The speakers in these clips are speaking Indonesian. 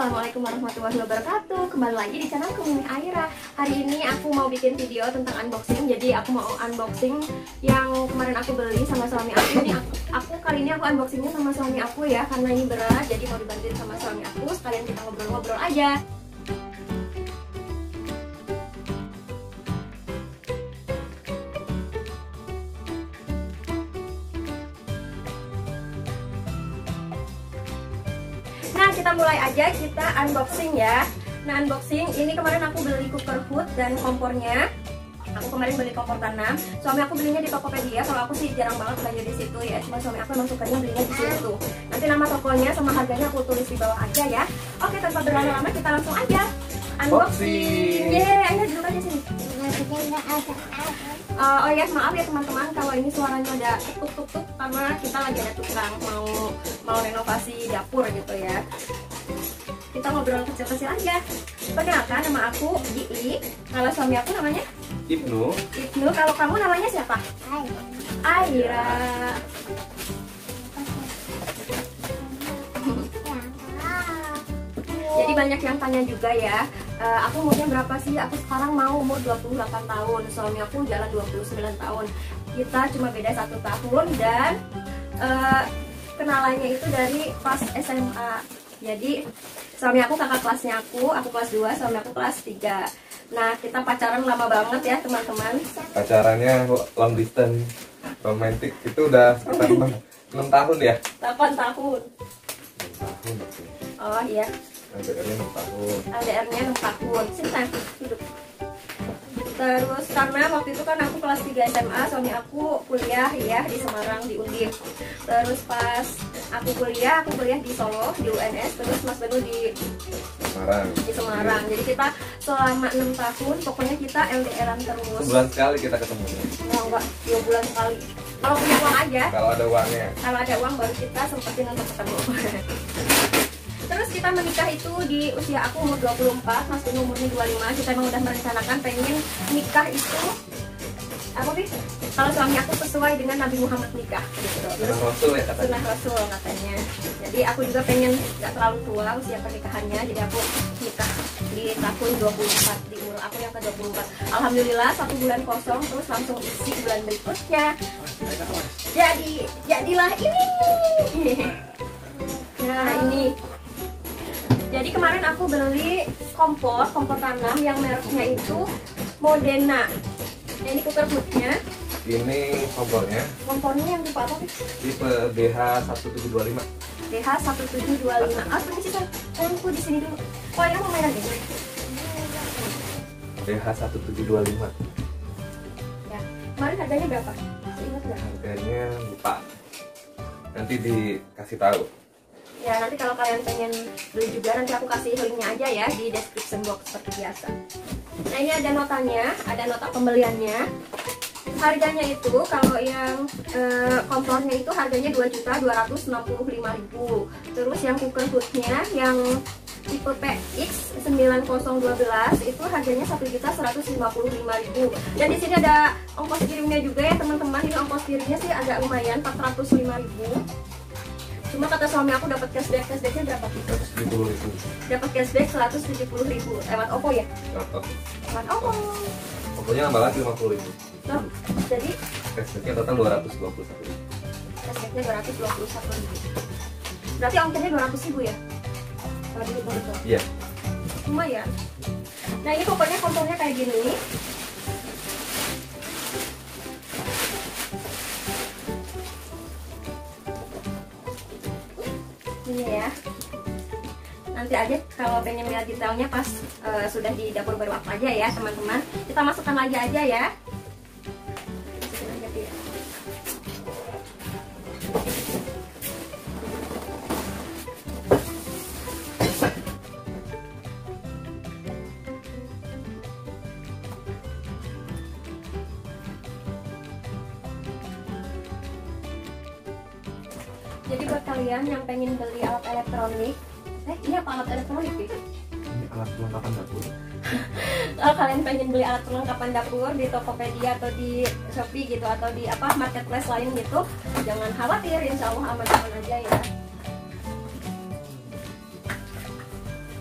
Assalamualaikum warahmatullahi wabarakatuh. Kembali lagi di channel Mimi Aira. Hari ini aku mau bikin video tentang unboxing. Jadi aku mau unboxing yang kemarin aku beli sama suami aku. Ini kali ini aku unboxingnya sama suami aku ya, karena ini berat. Jadi mau dibantuin sama suami aku. Sekalian kita ngobrol-ngobrol aja. Nah, kita mulai aja, kita unboxing ya. Nah, unboxing ini kemarin aku beli cooker hood dan kompornya. Aku kemarin beli kompor tanam. Suami aku belinya di Tokopedia. Kalau aku sih jarang banget belanja di situ ya. Cuma suami aku emang sukanya belinya di situ. Nanti nama tokonya sama harganya aku tulis di bawah aja ya. Oke, tanpa berlama-lama kita langsung aja unboxing. Yeay, ayo duduk aja sini. Oh ya, maaf ya teman-teman kalau ini suaranya ada tuk-tuk-tuk karena kita lagi ada tukang mau renovasi dapur gitu ya. Kita ngobrol kecil-kecil aja. Perkenalkan, nama aku Gii. Kalau suami aku namanya Ibnu. Kalau kamu namanya siapa? Aira. Jadi banyak yang tanya juga ya, aku umurnya berapa sih? Aku sekarang mau umur 28 tahun, suami aku jalan 29 tahun. Kita cuma beda 1 tahun dan kenalannya itu dari pas SMA. Jadi suami aku kakak kelasnya aku kelas 2, suami aku kelas 3. Nah, kita pacaran lama banget ya teman-teman. Pacarannya long distance, romantis itu udah sekitar 6 tahun ya? 8 tahun. 6 tahun oke. Oh iya. LDR-nya 6 tahun. LDR-nya 6 tahun. Sini sayang, duduk. Terus karena waktu itu kan aku kelas 3 SMA, suami aku kuliah ya di Semarang di Undip. Terus pas aku kuliah di Solo di UNS, terus Mas Benu di Semarang. Jadi kita selama 6 tahun pokoknya kita LDR-an terus. Sebulan sekali kita ketemu. Enggak, 2 bulan sekali. Kalau punya uang aja. Kalau ada uangnya. Kalau ada uang baru kita sempetin untuk ketemu. Terus kita menikah itu di usia aku umur 24, Mas Benu umurnya 25. Kita emang udah merencanakan pengen nikah itu apa sih? Kalau suami aku sesuai dengan Nabi Muhammad nikah gitu. Sunnah Rasul ya katanya. Sunnah Rasul katanya. Jadi aku juga pengen gak terlalu tua usia pernikahannya. Jadi aku nikah di tahun 24, di umur aku yang ke-24. Alhamdulillah 1 bulan kosong, terus langsung isi bulan berikutnya. Jadilah ini. Nah, ini. Jadi kemarin aku beli kompor tanam yang mereknya itu Modena. Nah, ini cooker hoodnya. Ini kompornya. Kompornya yang tipe apa sih? Tipe DH1725. DH1725. Permisi sayangku di sini dulu. Oh, ini mau mainan ini. DH1725. Ya. Kemarin harganya berapa? Ingat nggak? Harganya lupa. Nanti dikasih tahu. Ya, nanti kalau kalian pengen beli juga nanti aku kasih linknya aja ya di description box seperti biasa. Nah, ini ada notanya, ada nota pembeliannya. Harganya itu kalau yang kompornya itu harganya 2.265.000. Terus yang cooker hoodnya yang tipe PX 9012 itu harganya 1.155.000. Dan di sini ada ongkos kirimnya juga ya teman-teman. Ini ongkos kirimnya sih agak lumayan, 405.000. Cuma kata suami aku dapat cashbacknya berapa gitu? 170.000. Dapat cashback 170.000 lewat OVO ya? Lewat OVO. Pokoknya nambah lagi 50.000. So, jadi Cashbacknya total 221.000. cashbacknya 221.000. Berarti ongkirnya 200.000 ya? Kalau dihitung itu. Iya. Lumayan. Nah, ini pokoknya kompornya kayak gini. Ini ya. Nanti aja kalau pengen lihat detailnya pas sudah di dapur baru apa aja ya teman-teman. Kita masukkan lagi aja ya. Masukin aja dia. Jadi buat kalian yang pengen beli alat elektronik, ini apa alat elektronik sih? Ini alat perlengkapan dapur. Kalau kalian pengen beli alat perlengkapan dapur di Tokopedia atau di Shopee gitu atau di marketplace lain gitu, jangan khawatir, insya Allah aman-aman aja ya.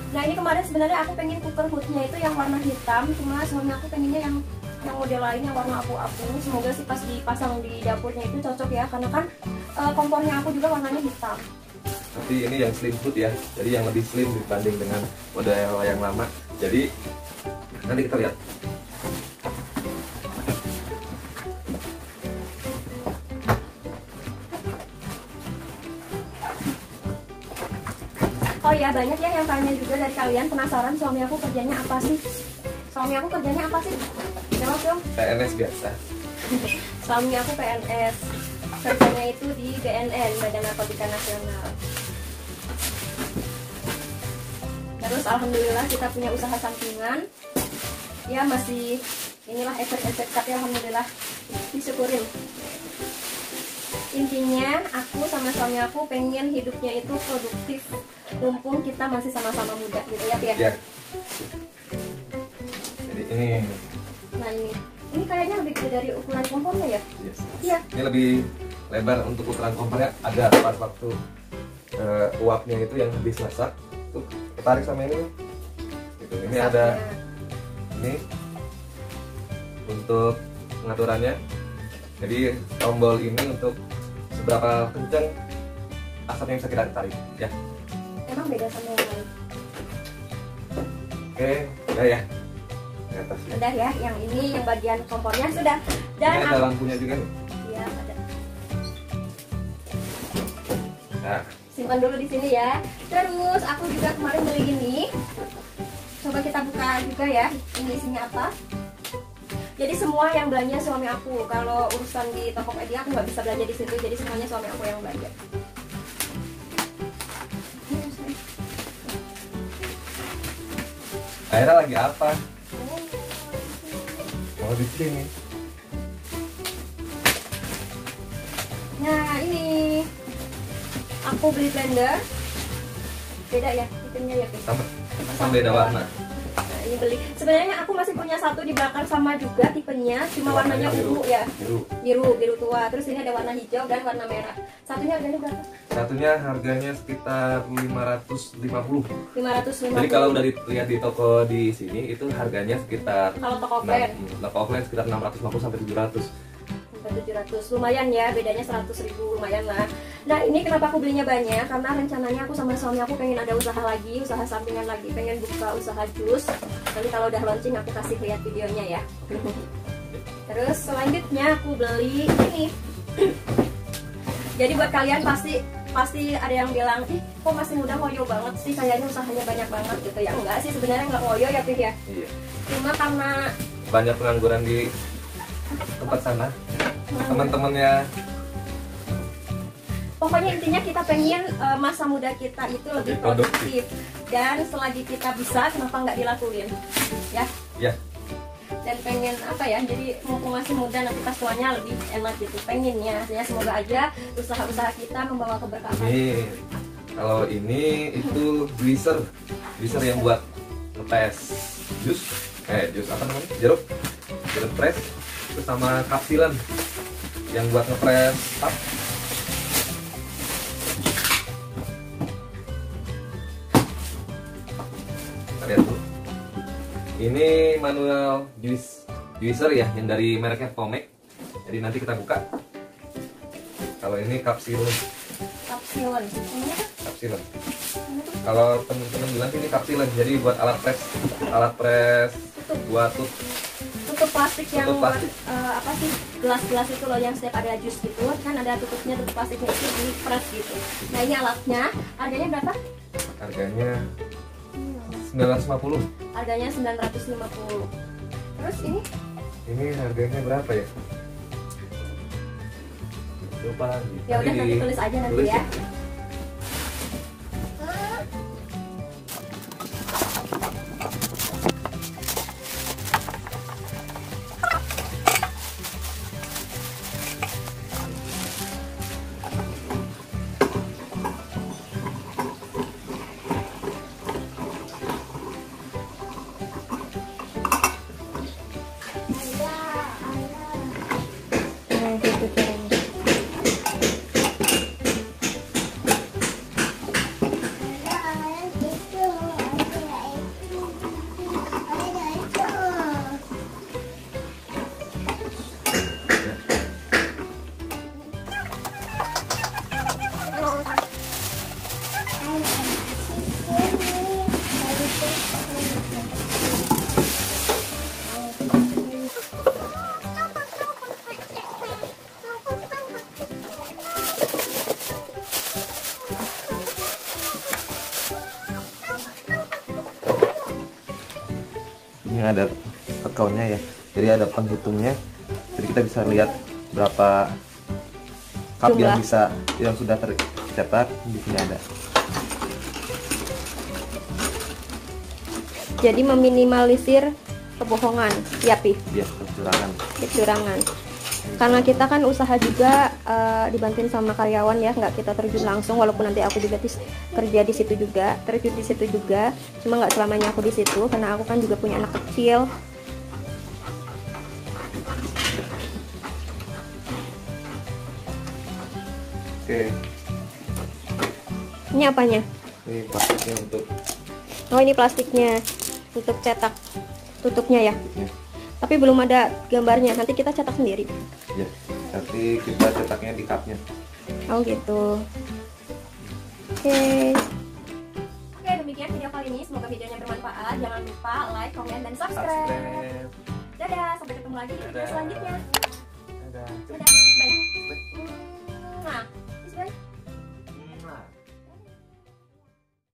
Nah ini kemarin sebenarnya aku pengen cooker hoodnya itu yang warna hitam, cuma suami aku pengennya yang model lain yang warna abu-abu. Semoga sih pas dipasang di dapurnya itu cocok ya, karena kan kompornya aku juga warnanya hitam. Tapi ini yang slim hood ya, jadi yang lebih slim dibanding dengan model yang lama. Jadi nanti kita lihat. Oh ya, banyak ya yang tanya juga dari kalian, penasaran suami aku kerjanya apa sih? Suami aku kerjanya apa sih? Jawab dong. PNS biasa. Suami aku PNS, kerjanya itu di BNN, Badan Narkotika Nasional. Terus alhamdulillah kita punya usaha sampingan. Ya masih inilah efek-efek, tapi alhamdulillah disyukurin. Intinya aku sama suami aku pengen hidupnya itu produktif, mumpung kita masih sama-sama muda gitu ya, Pia? Ya. Jadi ini. Nah ini kayaknya lebih gede dari ukuran kompornya ya? Yes. Iya. Ini lebih lebar untuk ukuran kompornya, ada pas waktu uapnya itu yang habis masak tuh ketarik sama ini. Gitu. Ini ada ini untuk pengaturannya. Jadi tombol ini untuk seberapa kencang asapnya bisa kita tarik ya. Emang beda sama yang lain? Oke, udah ya. Di atas ya. Udah ya, yang ini yang bagian kompornya sudah. Dan Ini ada lampunya juga nih. Iya, ada. Nah, Simpan dulu di sini ya. Terus aku juga kemarin beli gini. Coba kita buka juga ya. Ini isinya apa? Jadi semua yang belanja suami aku. Kalau urusan di Tokopedia aku nggak bisa belanja di situ. Jadi semuanya suami aku yang belanja. akhirnya lagi apa? Oh di sini. Nah ini aku beli blender. Beda ya tipenya ya. Sama beda warna. Nah, ini beli. Sebenarnya aku masih punya satu di belakang sama juga tipenya, cuma warnanya ungu ya. Biru tua. Terus ini ada warna hijau dan warna merah. Satunya harganya berapa? Satunya harganya sekitar 550. 550. Jadi kalau udah lihat di toko di sini itu harganya sekitar Kalau toko offline toko offline sekitar 650 sampai 700. 700, lumayan ya, bedanya 100.000, lumayan lah. Nah ini kenapa aku belinya banyak, karena rencananya aku sama suami aku pengen ada usaha lagi, usaha sampingan lagi, pengen buka usaha jus. Nanti kalau udah launching aku kasih lihat videonya ya. Terus selanjutnya aku beli ini. Jadi buat kalian pasti ada yang bilang, ih kok masih muda ngoyo banget sih, kayaknya usahanya banyak banget gitu ya. Enggak sih, sebenarnya nggak ngoyo ya Pih ya. Iya. Cuma karena Banyak pengangguran di tempat sana. Teman-temannya. Pokoknya intinya kita pengen masa muda kita itu lebih produktif. Dan selagi kita bisa, kenapa nggak dilakuin? Ya. Ya. Dan pengen apa ya, jadi mumpung masih muda nanti pas tuanya lebih enak gitu pengennya. Ya semoga aja usaha-usaha kita membawa keberkahan. Ini kalau ini itu juicer yang buat ngepres jus apa namanya, jeruk press, terus sama kapsilan yang buat ngepres up. Kita lihat dulu. Ini manual juicer ya, yang dari mereknya Tomek. Jadi nanti kita buka. Kalau ini kapsilan. Kalau teman-teman bilang ini kapsilan, jadi buat alat press buat tutup plastik yang buat apa sih, gelas-gelas itu loh yang setiap ada jus gitu kan ada tutupnya, tutup plastiknya itu di press gitu. Nah ini alatnya, harganya berapa? Harganya 950. Harganya 950. Terus ini harganya berapa ya? Lupa lagi. Ya udah nanti tulis aja nanti ya. belakangnya ada account-nya ya. Jadi ada penghitungnya. Jadi kita bisa lihat berapa cup yang sudah tercetak. Di sini ada. Jadi meminimalisir kebohongan, ya Pi? Iya, kecurangan. Karena kita kan usaha juga dibantuin sama karyawan ya, nggak kita terjun langsung. Walaupun nanti aku juga kerja di situ juga, terjun di situ juga. Cuma nggak selamanya aku di situ, karena aku kan juga punya anak kecil. Oke. Ini apanya? Ini plastiknya untuk. Oh, ini plastiknya untuk cetak tutupnya ya. Tapi belum ada gambarnya, nanti kita cetak sendiri. Ya, nanti kita cetaknya di cupnya. Oh gitu. Oke, demikian video kali ini. Semoga videonya bermanfaat. Jangan lupa like, komen, dan subscribe. Dadah, sampai ketemu lagi di video selanjutnya. Dadah. Dadah, bye. Nah, bye.